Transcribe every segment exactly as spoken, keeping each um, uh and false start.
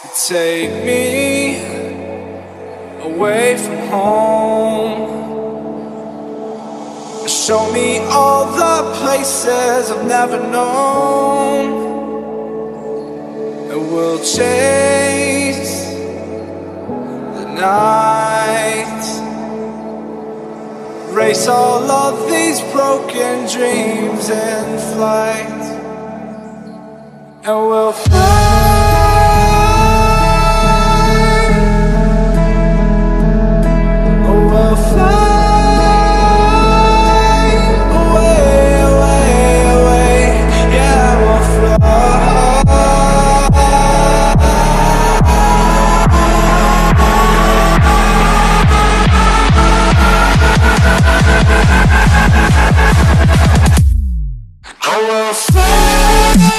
Take me away from home. Show me all the places I've never known, and we'll chase the night, race all of these broken dreams in flight, and we'll fly. We'll fly away, away, away. Yeah, we'll fly. Oh, we'll fly.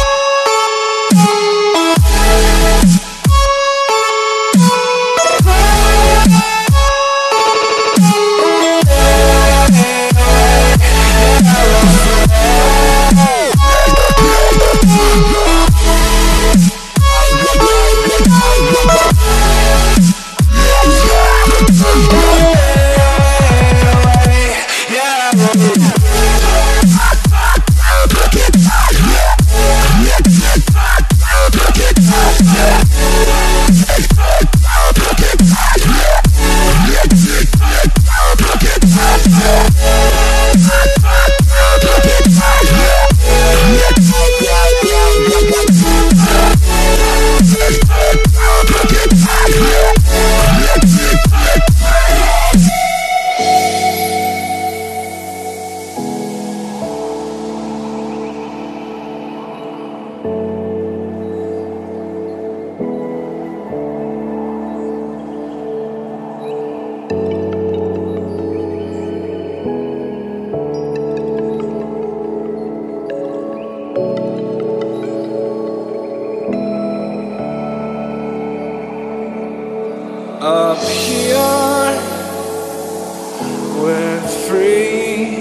Up here, we're free,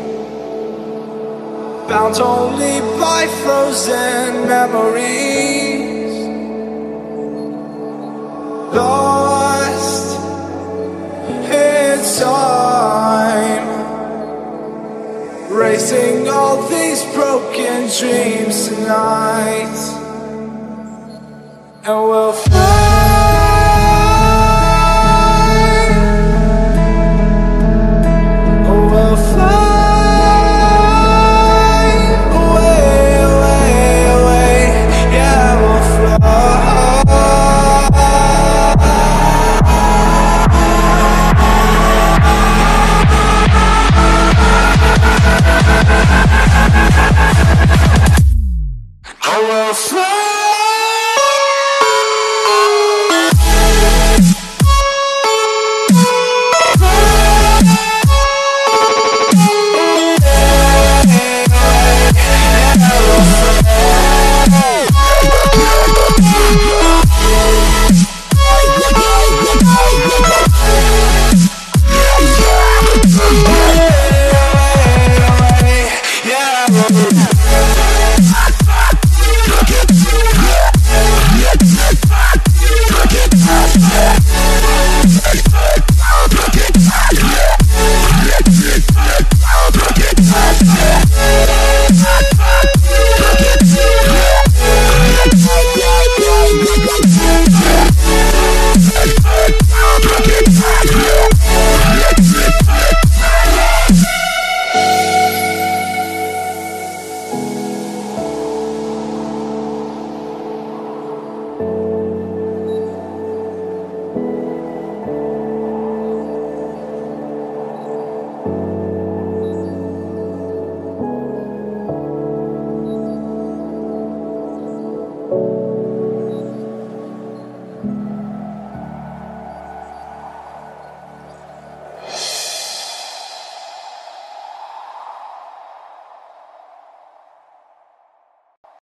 bound only by frozen memories, lost in time, racing all these broken dreams tonight, and we'll fly.